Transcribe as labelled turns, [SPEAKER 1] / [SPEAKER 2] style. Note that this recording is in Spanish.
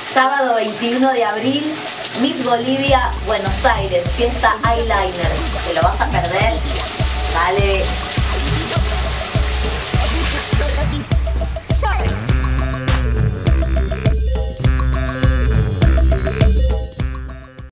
[SPEAKER 1] Sábado 21 de abril, Miss Bolivia, Buenos Aires, fiesta eyeliner. ¿Te lo vas a perder? Dale.